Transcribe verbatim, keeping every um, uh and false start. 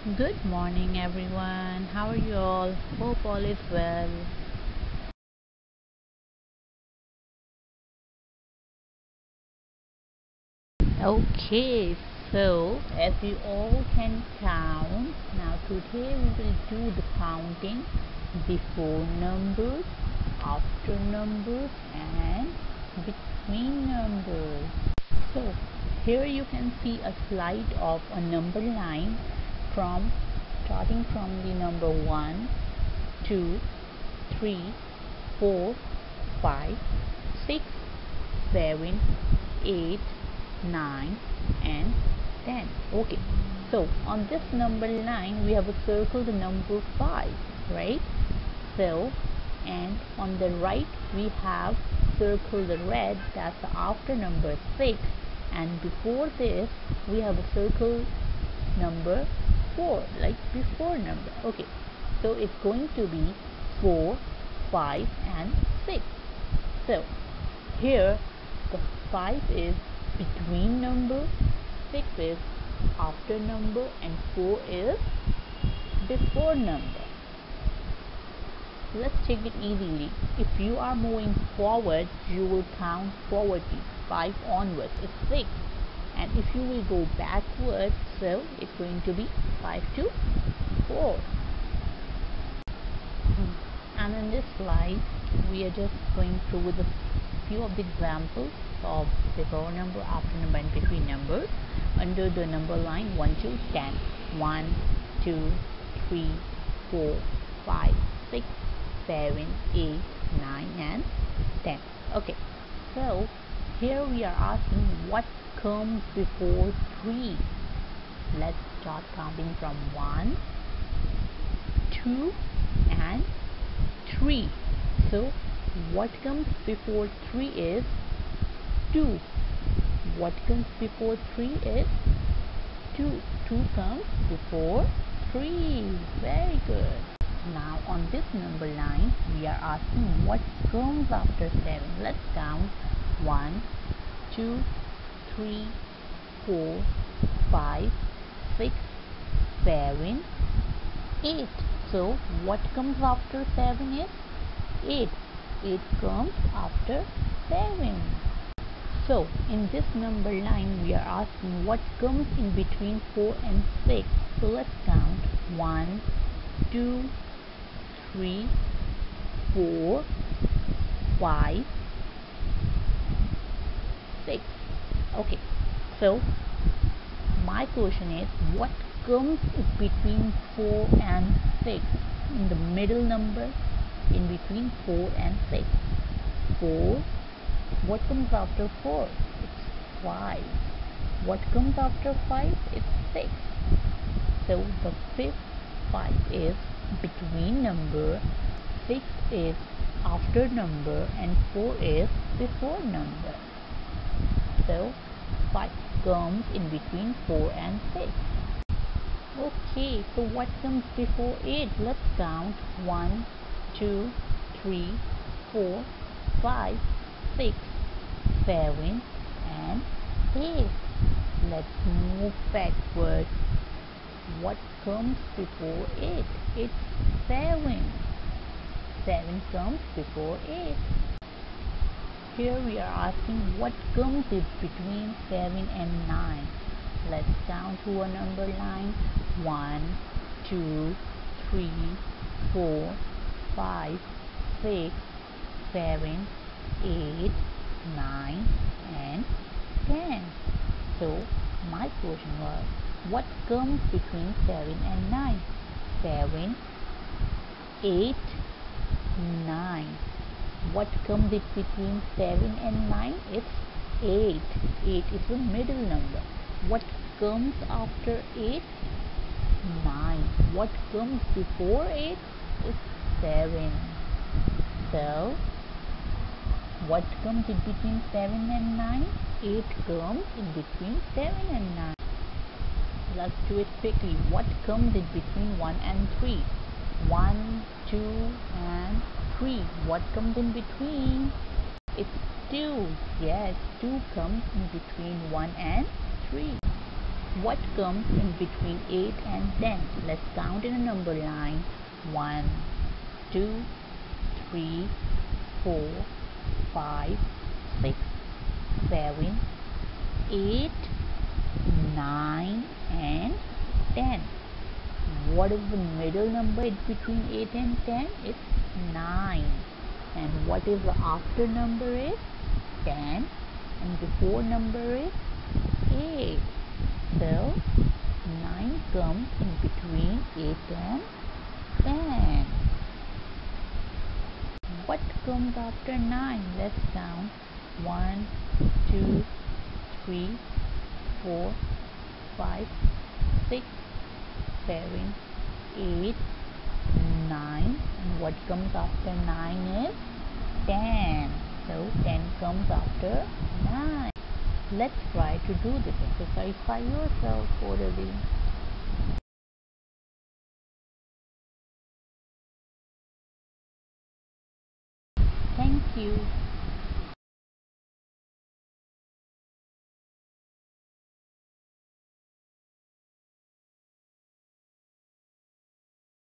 Good morning, everyone. How are you all? Hope all is well. Okay, so as you all can count, now today we will do the counting before numbers, after numbers, and between numbers. So here you can see a slide of a number line from starting from the number one, two, three, four, five, six, seven, eight, nine, and ten. Okay, so on this number line we have a circle the number five, right? So, and on the right we have circle the red, that's after number six, and before this we have a circle number four, like before number. Okay, so it's going to be four, five, and six. So here the five is between number, six is after number, and four is before number. Let's check it easily. If you are moving forward, you will count forwardly, five onwards is six, and if you will go backwards, so it's going to be five to four. And in this slide we are just going through with a few of the examples of before number, after number, and between numbers under the number line one to ten. one, two, three, four, five, six, seven, eight, nine, and ten. Okay, so here we are asking what comes before three. Let's start counting from one, two, and three. So what comes before three is two. What comes before three is two. two comes before three. Very good. Now on this number line we are asking what comes after seven. Let's count one, two, three, four, five, six, seven, eight. So what comes after seven is eight. eight comes after seven. So in this number line we are asking what comes in between four and six. So let's count one, two, three, four, five, six. Okay, so my question is what comes between four and six, in the middle number in between four and six. four. What comes after four? It's five. What comes after five? It's six. So the fifth five is between number, six is after number, and four is before number. So five comes in between four and six. Okay, so what comes before eight? Let's count one, two, three, four, five, six, seven, and eight. Let's move backward. What comes before eight? It's seven. seven comes before eight. Here we are asking what comes in between seven and nine. Let's count to a number line. one, two, three, four, five, six, seven, eight, nine, and ten. So my question was what comes between seven and nine? seven, eight, nine. What comes in between seven and nine? It's eight. eight is the middle number. What comes after eight? nine. What comes before eight? Is seven. So what comes in between seven and nine? eight comes in between seven and nine. Let's do it quickly. What comes in between one and three? one, two, and three. What comes in between? It's two. Yes, two comes in between one and three. What comes in between eight and ten? Let's count in a number line. one, two, three, four, five, six, seven, eight, nine and ten. What is the middle number in between eight and ten? It's nine. And what is the after number is ten, and before number is eight. So nine comes in between eight and ten. What comes after nine? Let's count. one, two, three, four, five, six, seven, eight, nine. And what comes after nine is ten. So ten comes after nine. Let's try to do this exercise by yourself orally. Thank you.